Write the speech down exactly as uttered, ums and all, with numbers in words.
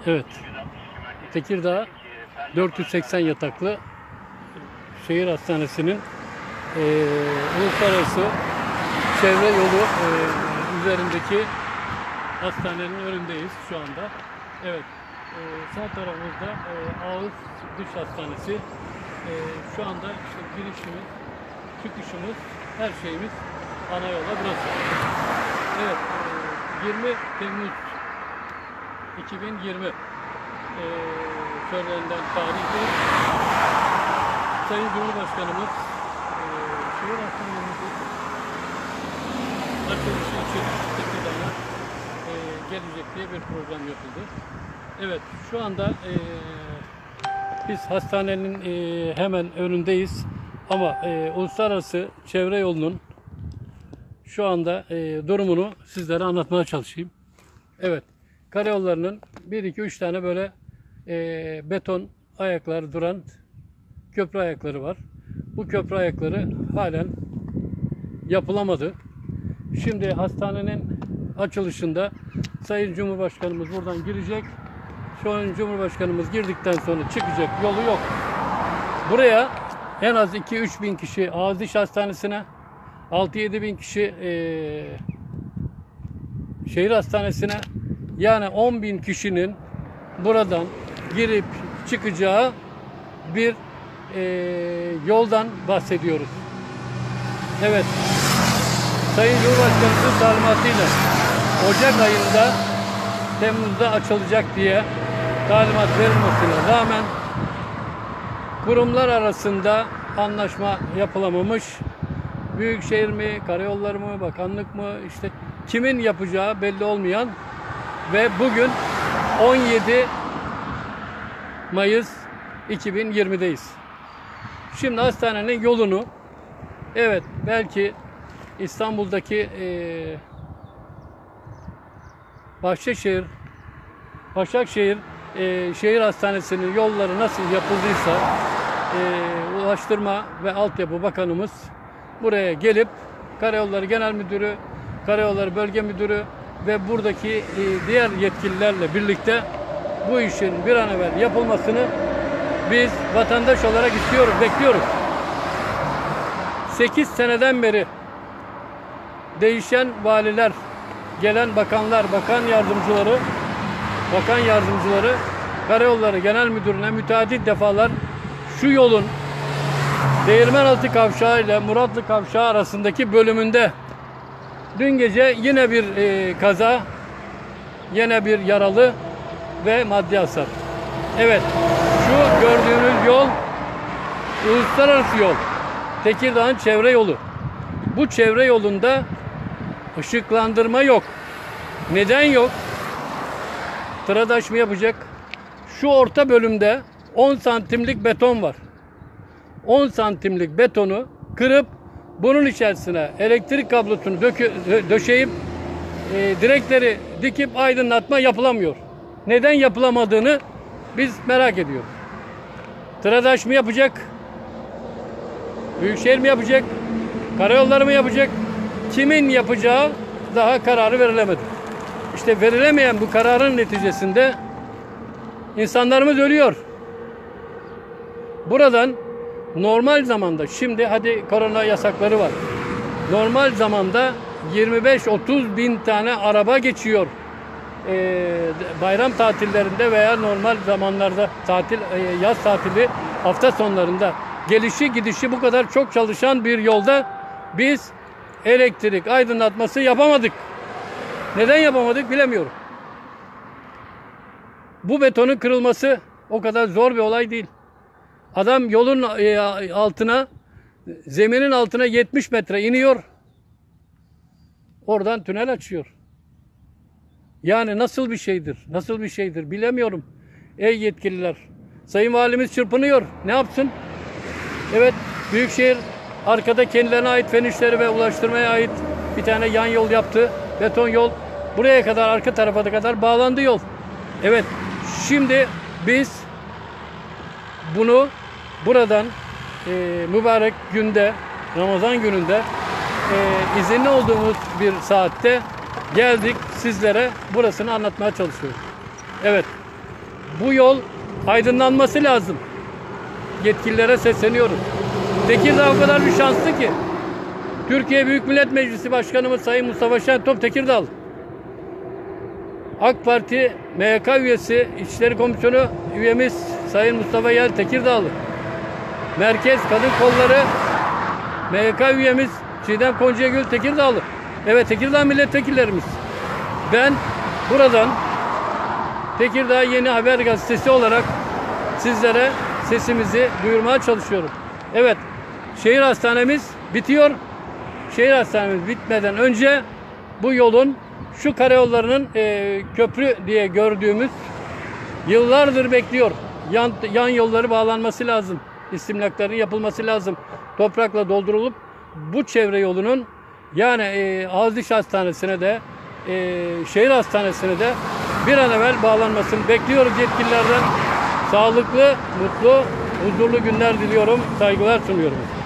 Evet. Tekirdağ dört yüz seksen yataklı şehir hastanesinin e, uluslararası çevre yolu e, üzerindeki hastanenin önündeyiz şu anda. Evet. E, sağ tarafımızda e, Ağız Diş Hastanesi. E, şu anda işte girişimiz, çıkışımız, her şeyimiz ana yola burası. Evet. E, yirmi Temmuz iki bin yirmi e, söylenen tarihte Sayın Cumhurbaşkanımız e, şehir hastanemizin açılışı için Tekirdağ'a e, gelecek diye bir program yapıldı. Evet, şu anda e, biz hastanenin e, hemen önündeyiz ama e, uluslararası çevre yolunun şu anda e, durumunu sizlere anlatmaya çalışayım. Evet. Karayollarının bir iki üç tane böyle e, beton ayakları duran köprü ayakları var. Bu köprü ayakları halen yapılamadı. Şimdi hastanenin açılışında Sayın Cumhurbaşkanımız buradan girecek. Şu an Cumhurbaşkanımız girdikten sonra çıkacak yolu yok. Buraya en az iki üç bin kişi Ağız Diş Hastanesi'ne, altı yedi bin kişi e, şehir hastanesine, yani on bin kişinin buradan girip çıkacağı bir e, yoldan bahsediyoruz. Evet, Sayın Cumhurbaşkanımızın talimatıyla Ocak ayında Temmuz'da açılacak diye talimat verilmesine rağmen kurumlar arasında anlaşma yapılamamış. Büyükşehir mi, karayolları mı, bakanlık mı, işte kimin yapacağı belli olmayan ve bugün on yedi Mayıs iki bin yirmi'deyiz. Şimdi hastanenin yolunu, evet, belki İstanbul'daki e, Bahçeşehir, Başakşehir e, şehir hastanesinin yolları nasıl yapıldıysa e, Ulaştırma ve Altyapı Bakanımız buraya gelip Karayolları Genel Müdürü, Karayolları Bölge Müdürü ve buradaki e, diğer yetkililerle birlikte bu işin bir an evvel yapılmasını biz vatandaş olarak istiyoruz, bekliyoruz. sekiz seneden beri değişen valiler, gelen bakanlar, bakan yardımcıları, bakan yardımcıları Karayolları Genel Müdürü'ne müteadit defalar şu yolun Değirmenaltı Kavşağı ile Muratlı Kavşağı arasındaki bölümünde dün gece yine bir e, kaza, yine bir yaralı ve maddi hasar. Evet, şu gördüğünüz yol uluslararası yol. Tekirdağ'ın çevre yolu. Bu çevre yolunda ışıklandırma yok. Neden yok? Tıradaş mı yapacak? Şu orta bölümde on santimlik beton var. on santimlik betonu kırıp bunun içerisine elektrik kablosunu dökü, döşeyip e, direkleri dikip aydınlatma yapılamıyor. Neden yapılamadığını biz merak ediyoruz. Tıradaş mı yapacak? Büyükşehir mi yapacak? Karayolları mı yapacak? Kimin yapacağı daha kararı verilemedi. İşte verilemeyen bu kararın neticesinde insanlarımız ölüyor. Buradan normal zamanda, şimdi hadi korona yasakları var. Normal zamanda yirmi beş otuz bin tane araba geçiyor. Ee, bayram tatillerinde veya normal zamanlarda tatil, e, yaz tatili hafta sonlarında gelişi gidişi bu kadar çok çalışan bir yolda biz elektrik aydınlatması yapamadık. Neden yapamadık bilemiyorum. Bu betonun kırılması o kadar zor bir olay değil. Adam yolun altına, zeminin altına yetmiş metre iniyor. Oradan tünel açıyor. Yani nasıl bir şeydir? Nasıl bir şeydir? Bilemiyorum. Ey yetkililer. Sayın Valimiz çırpınıyor. Ne yapsın? Evet, Büyükşehir arkada kendilerine ait fen işleri ve ulaştırmaya ait bir tane yan yol yaptı. Beton yol. Buraya kadar, arka tarafa kadar bağlandı yol. Evet, şimdi biz bunu buradan e, mübarek günde, Ramazan gününde e, izinli olduğumuz bir saatte geldik sizlere burasını anlatmaya çalışıyoruz. Evet, bu yol aydınlanması lazım. Yetkililere sesleniyoruz. Tekirdağ o kadar bir şanslı ki. Türkiye Büyük Millet Meclisi Başkanımız Sayın Mustafa Şentop Tekirdağlı. AK Parti M Y K üyesi İçişleri Komisyonu üyemiz Sayın Mustafa Yel Tekirdağlı. Merkez Kadın Kolları M Y K üyemiz Çiğdem Koncagül Tekirdağlı. Evet, Tekirdağ milletvekillerimiz. Ben buradan Tekirdağ Yeni Haber Gazetesi olarak sizlere sesimizi duyurmaya çalışıyorum. Evet, şehir hastanemiz bitiyor. Şehir hastanemiz bitmeden önce bu yolun, şu karayollarının e, köprü diye gördüğümüz, yıllardır bekliyor. Yan, yan yolları bağlanması lazım. İstimlakların yapılması lazım. Toprakla doldurulup bu çevre yolunun, yani e, Ağızdiş Hastanesi'ne de e, şehir hastanesine de bir an evvel bağlanmasını bekliyoruz yetkililerden. Sağlıklı, mutlu, huzurlu günler diliyorum. Saygılar sunuyorum.